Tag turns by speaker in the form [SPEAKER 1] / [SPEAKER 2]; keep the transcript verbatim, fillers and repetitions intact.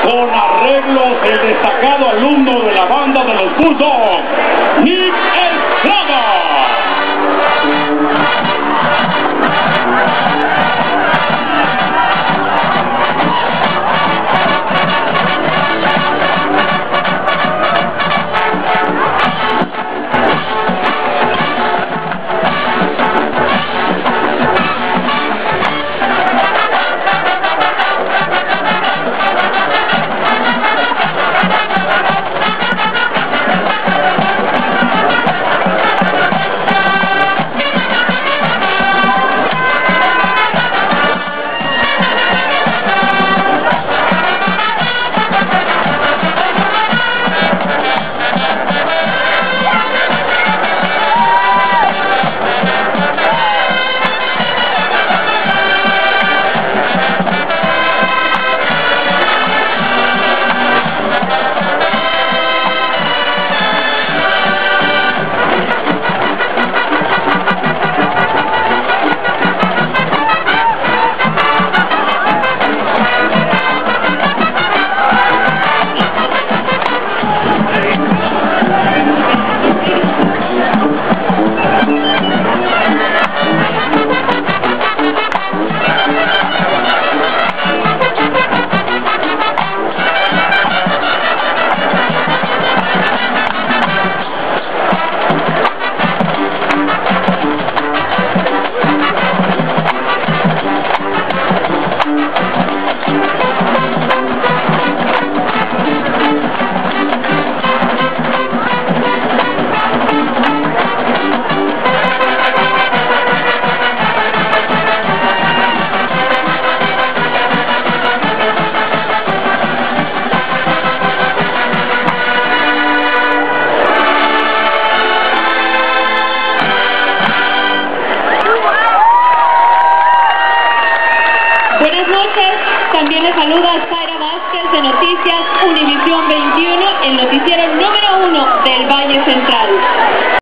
[SPEAKER 1] con arreglos del destacado alumno de la banda de los Bulldogs, Nick Estrada.
[SPEAKER 2] Buenas noches, también les saluda Zaira Vázquez de Noticias Univisión veintiuno, el noticiero número uno del Valle Central.